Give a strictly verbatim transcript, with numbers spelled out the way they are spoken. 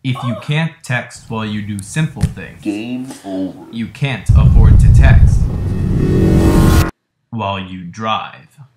If you can't text while you do simple things, Game over. you can't afford to text while you drive.